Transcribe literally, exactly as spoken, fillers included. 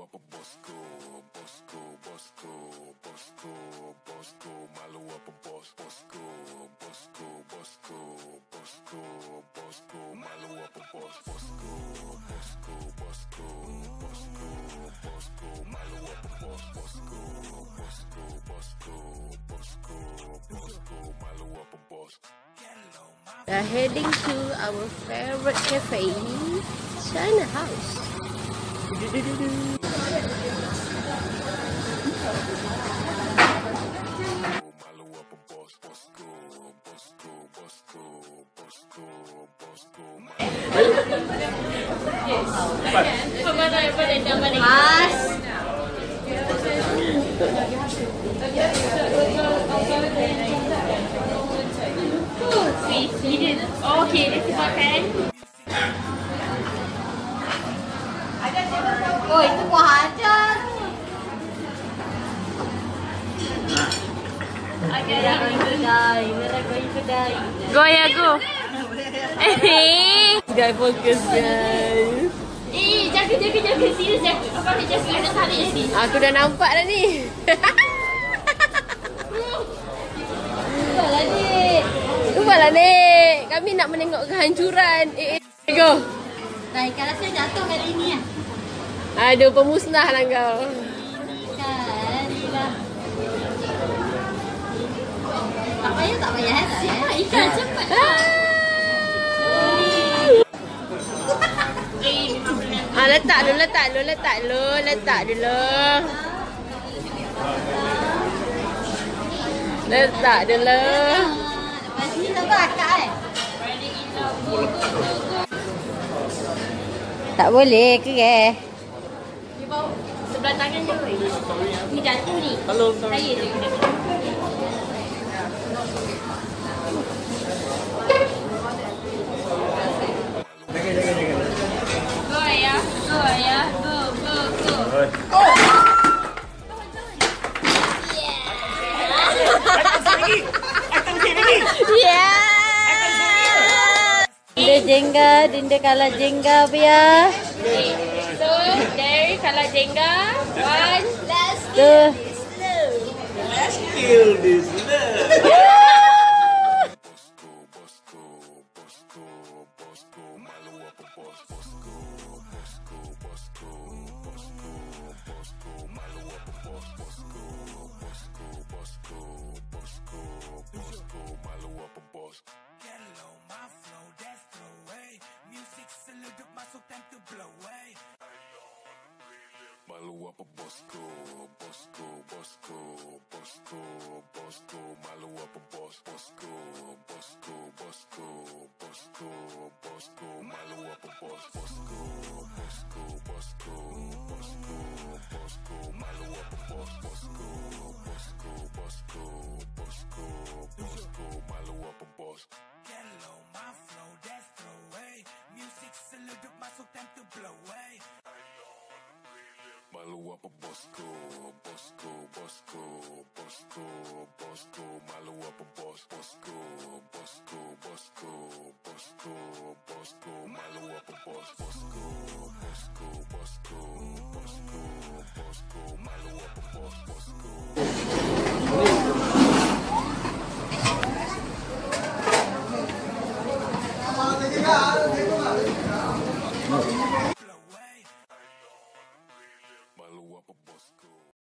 apa bosku, bosku, bosku, bosku, bosku, malu apa bos, bosku, bosku, bosku, bosku, bosku, malu apa bos, bosku, bosku, bosku, bosku, bosku, malu apa bos, bosku, bosku, bosku, bosku, bosku, malu apa bos. We are heading to our favorite cafe, China House. Mas. Okay, this is makan. Oh, itu buah aja. Agak yang kedai, mereka going kedai. Go ya go. Eh, guys fokus guys. Eh, jaga jaga jaga serius jaga. Apa nak jaga ada tarik sini. Aku dah nampak dah ni. Tupaklah Dik. Tupaklah Dik. Kami nak menengok kehancuran. Eh, eh. Go. Nah, kalau saya jatuh hari ini lah. Aduh, pemusnah lah kau. Kan, lah. Tak payah, tak payah. Cepat ikan, cepat. Ah, letak dulu, letak dulu, letak dulu, letak dulu. Letak dulu. Lepas ni sabar akak eh. Tak boleh ke ke? Sebelah tangan je. Ni jatuh ni. Hello, sorry. Saya je. Jaga, jaga, jaga. Go ya, go ya, go, go, go. Oh! Yeah! Dinda Jenga, Dinda kalah Jenga Bia. So, there kalah Jenga. One, let's kill this love. Let's kill this love. Malu apa bosku, bosku, bosku, bosku, bosku, malu apa bos, bosku, bosku, bosku, bosku, bosku, malu apa bos, bosku, bosku, bosku, bosku, bosku, malu apa bos, bosku, bosku, bosku, bosku, bosku, malu apa bos. Hello, my flow, that's the way. Music seluduk masuk time to blow away. Malu apa bosku, bosku, bosku, bosku, bosku, malu apa bos, bosku, bosku, bosku, bosku, bosku, malu apa bos, bosku, bosku, bosku, bosku, bosku, malu apa bos, bosku.